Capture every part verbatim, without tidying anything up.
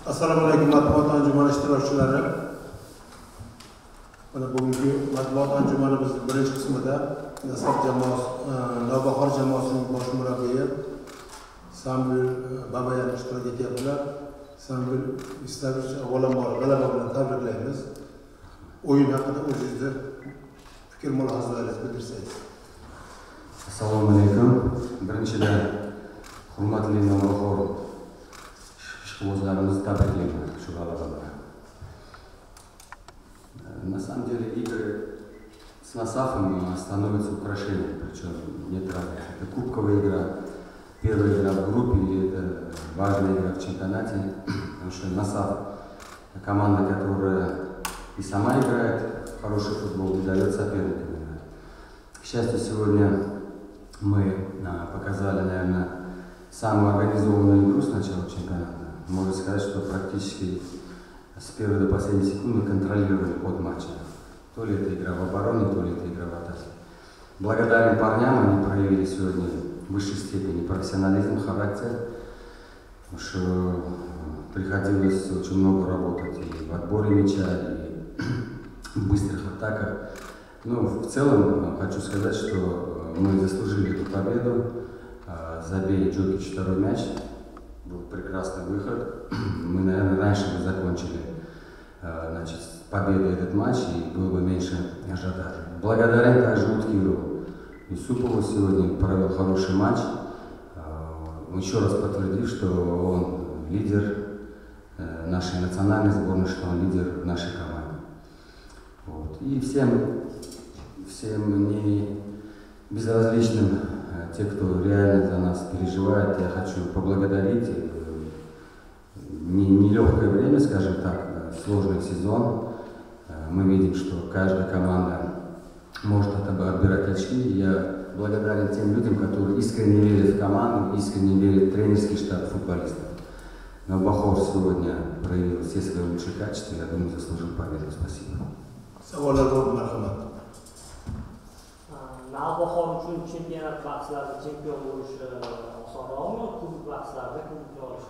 Assalomu alaykum matbuot anjumani ishtirokchilari. Mana bugungi matbuot anjumanimizning birinchi qismida Nasaf jamoasi, Navbahor jamoasining bosh murabbiyi Samvel Babayan ishtirok etyaptilar. Samvel Istavich, avvalambor g'alaba bilan tabriklaymiz. O'yin haqida o'zingizni fikr mulohazalaringizni bildirsangiz. Assalomu alaykum. Birinchidan hurmatli Navbahor ishqibozlarimizni tabriklayman shu g'alaba bilan. На самом деле игры с Насафом становятся украшением, причем нет разницы. Это кубковая игра, первая игра в группе или это важная игра в чемпионате, потому что Насаф – команда, которая и сама играет в хороший футбол, и дает соперникам играть. К счастью, сегодня мы показали, наверное, самую организованную игру с начала чемпионата. Можно сказать, что практически с первой до последней секунды контролировали ход матча. То ли это игра в обороне, то ли это игра в атаке. Благодарен парням, они проявили сегодня в высшей степени профессионализм, характер, потому что приходилось очень много работать и в отборе мяча, и в быстрых атаках. Ну, в целом, хочу сказать, что мы заслужили эту победу. Забей Джокич второй мяч. Был прекрасный выход. Мы, наверное, раньше бы закончили значит, победой этот матч, и было бы меньше ажиотажа. Благодарен также Уткиру Юсупову, сегодня провел хороший матч. Еще раз подтвердив, что он лидер нашей национальной сборной, что он лидер нашей команды. Вот. И всем, всем не безразличным, те, кто реально за нас переживает, я хочу поблагодарить. Нелегкое время, скажем так, сложный сезон. Мы видим, что каждая команда может от этого отбирать очки. Я благодарен тем людям, которые искренне верят в команду, искренне верят в тренерский штаб футболистов. Навбахор сегодня проявил все свои лучшие качества, я думаю, заслужил победу. Спасибо. Navbahor uchun chempionat bahslarida chempion bo'lish osonroqmi, kubok bahslarida kubokni olish?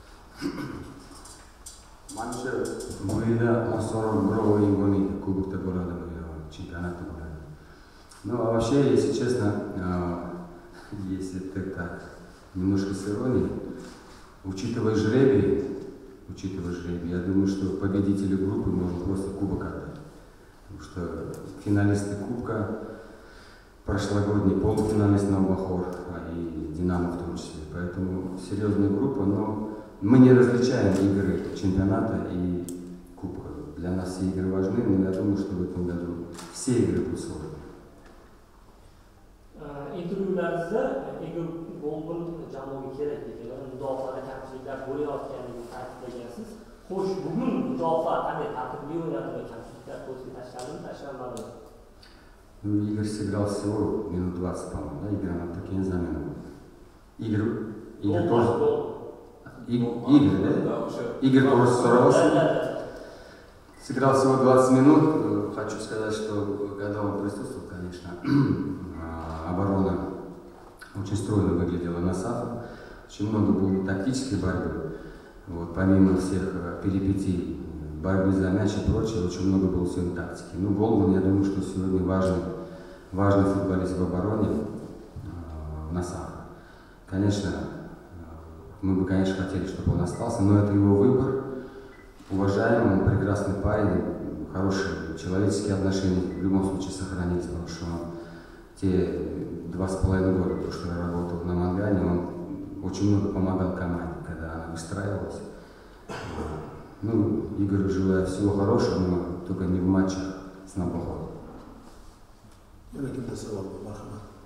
Manimcha bu yilda osonroq birov o'yin bo'lmaydi, kubokda bo'ladimi yo chempionatda bo'ladi. Ну, а вообще, если честно, если так немножко с иронией, учитывая жребий, учитывая жребий, я думаю, что победителю группы можно просто кубок отдать. Потому что финалисты кубка, прошлогодний полуфиналист Навбахор, и Динамо в том числе. Поэтому серьезная группа, но мы не различаем игры чемпионата и кубка. Для нас все игры важны, но я думаю, что в этом году все игры будут сложны. Intervyularingizda Igor Golban jamoaga kerak degan, mudofaada kamchiliklar bo'layotganligini ta'kidlagansiz. Xo'sh, bugun mudofaa qanday tartibli o'ynadi va kamchiliklar ko'zga tashlandimi, tashlanmadimi? Ну, Игорь сыграл всего минут двадцать, по-моему, да, игра на такие замены. Игорь, Игорь тоже... Игорь, да? Игорь тоже ссорился. Сыграл всего двадцать минут. Хочу сказать, что когда он присутствовал, конечно, оборона очень стройно выглядела на Насафа. Очень много было тактической борьбы. Вот, помимо всех перипетий, борьбы за мяч и прочее, очень много было сегодня тактики. Ну, Голман, я думаю, что сегодня важный, важный футболист в обороне э, Насафа. Конечно, мы бы, конечно, хотели, чтобы он остался, но это его выбор. Уважаем, он прекрасный парень, хорошие человеческие отношения в любом случае сохранились, потому что он те два с половиной года, то, что я работал на Мангане, он очень много помогал команде, когда она выстраивалась. Ну, Игорю желаю всего хорошего, но только не в матчах с Навбахором.